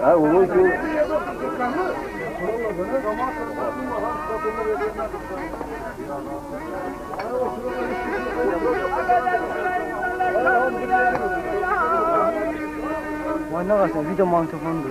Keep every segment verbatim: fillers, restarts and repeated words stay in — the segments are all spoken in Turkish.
Ha, onun için... Vay ne kadar video mantıfondu.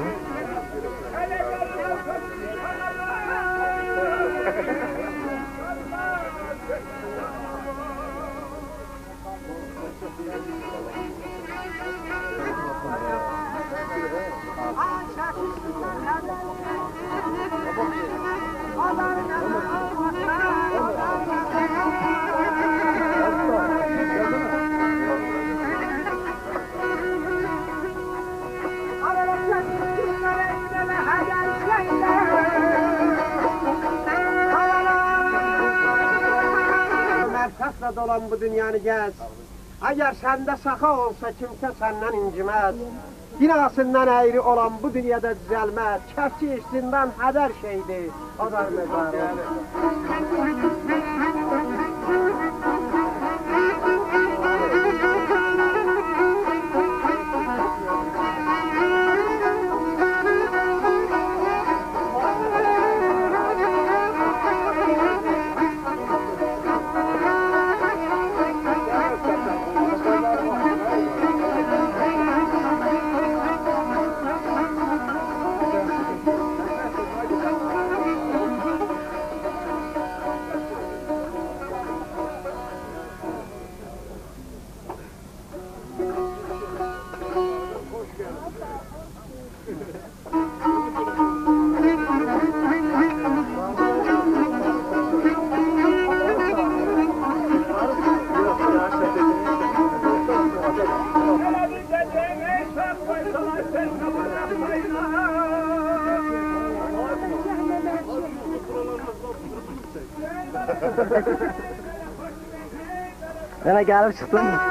Merkasla dolan bu dünyanı gez. Eğer sende saka olsa kimse senden incimez. Binasından eğri olan bu dünyada düzelmez. Kefçi işsinden haber şeydi. O da mezarı. Yana gelip çıktın mı?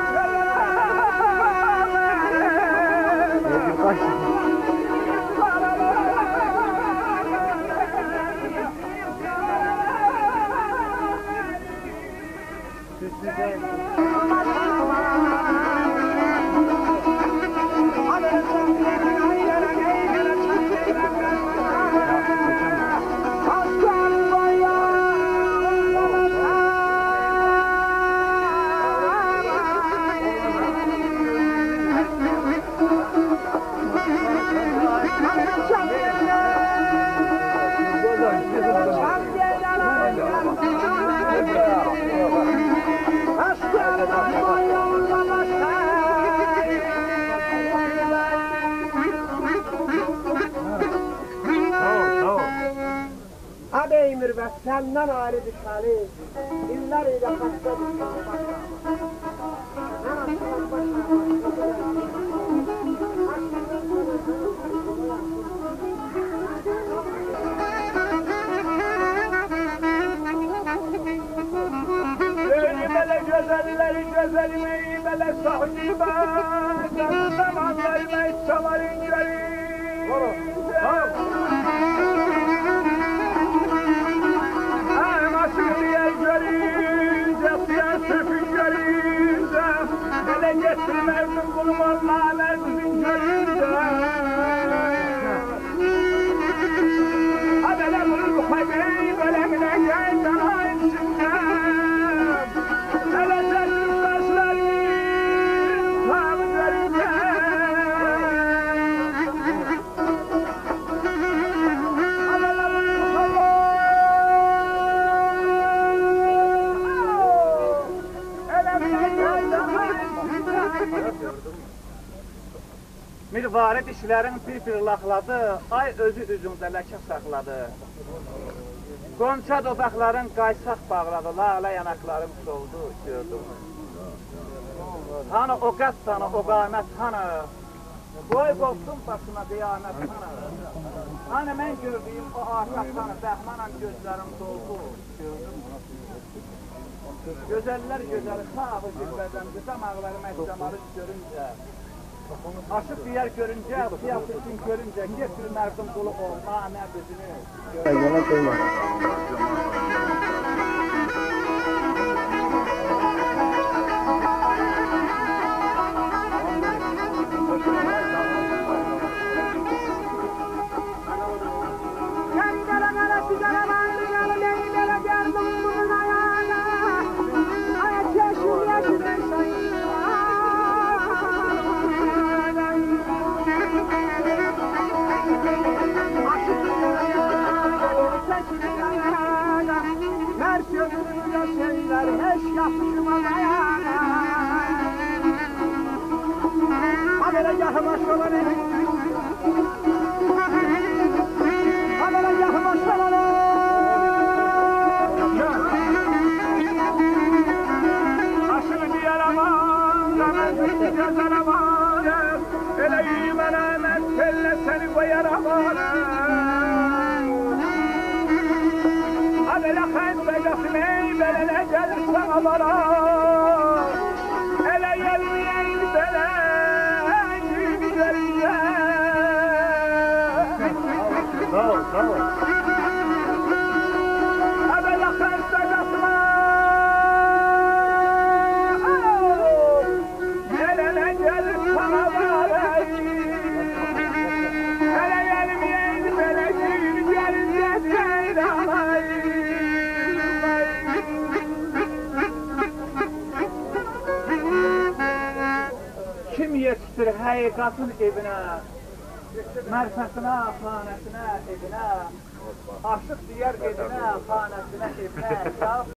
Abi Mürvet senden ayrı düşeni, iller ile kaçta Böyle güzelleri güzelimi böyle sahibi zamanlarına çaların geri. Nasıl diye görünce, siyasetin görünce, ele getirmezdim bulmaz lanetin görünce. Adele vurur bu haybeyi bölemine gel sana içinde. Ele serdim taşları tam görünce. Mirvari dişlərin bir-bir laxladı, ay özü üzümdə ləkə saxladı. Qonça dodaqların qaysaq bağladı, lalə yanaqlarım soldu, gördüm. Hanı o qəd sana, o qamət hanı, boy qolsun başına qiyamət hanı. Hanı mən gördüyüm o aşaq hanı, bəhmanən gözlərim doldu, gördüm. Gözəller gözəli, sağı zilbədən, qısa mağları məhzəmarı görüncə. Aşık bir yer görünce, siyasetin görünce, getir merdim kulu ol, nane bezini. Yola koyma. Ayrıca senler hiç yapışmaz ayağına. Habere gahı baş olan evi. Habere gahı baş olan evi. Aşırı bir yaraman, ramazı cezaraman. Ele yümene metkelle seni koyaraman. Habere kayıtla jasmeyi belene gelirse abara. Ele gelmeyin bele. Sağ ol, sağ ol. Hadi yakın sakatma. Gelene gelir sana bari. Hele gelmeyen melekir gelince seyramayı. Kim yetiştir hakikatin evine? Mərfəsinə, xanəsinə, evinə, aşıq diyər edinə, xanəsinə, evinə,